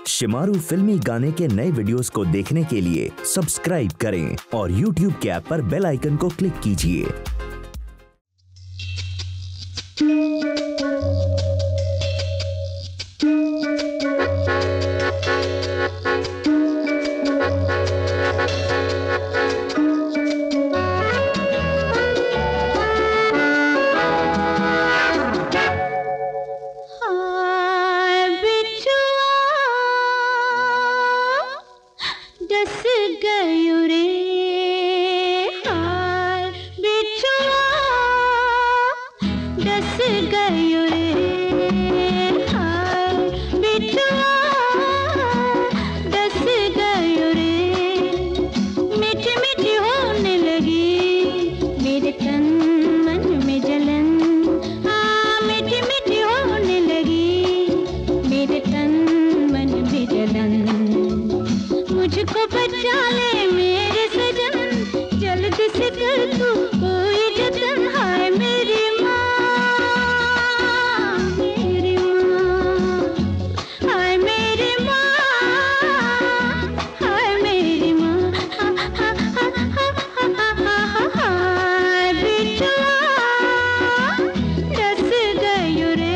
शिमारू फिल्मी गाने के नए वीडियोस को देखने के लिए सब्सक्राइब करें और YouTube के ऐप पर बेल आइकन को क्लिक कीजिए। डस गयो रे हाय बिछुआ, डस गयो रे हाय बिछुआ, डस गयो रे। मीठी मीठी होने लगी मेरे तन मन में जलन, हाँ मीठी मीठी होने लगी मेरे तन मन में जलन। मुझको बचा ले मेरे सजन, जल्दी से कर तू कोई जतन। हाय मेरी माँ, मेरी माँ, हाय मेरी माँ, हाय मेरी माँ, हाय बिछुआ, डस गयो रे।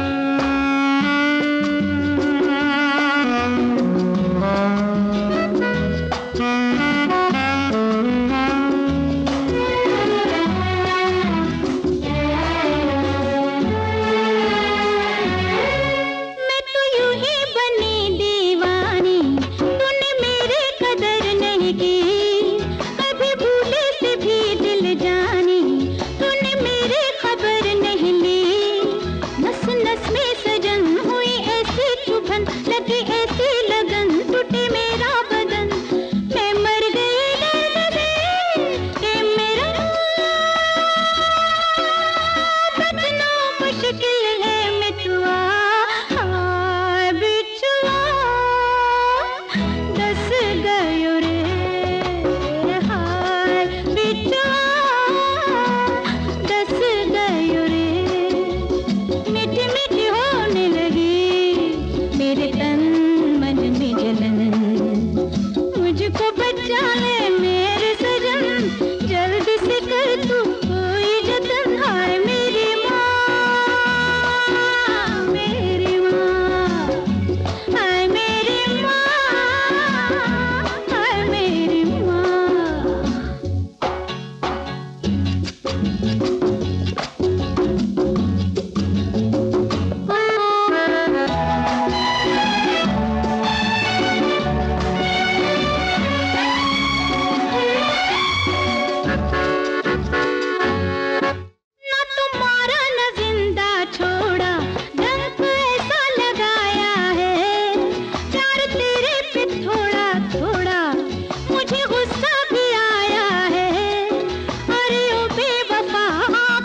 मुझको बचा ले मेरे सजन, जल्दी से कर तू कोई जतन। हाय मेरी माँ, मेरी माँ, हाय मेरी माँ, हाय मेरी माँ।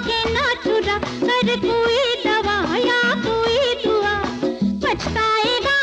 कोई दवा या कोई दुआ, पछताएगा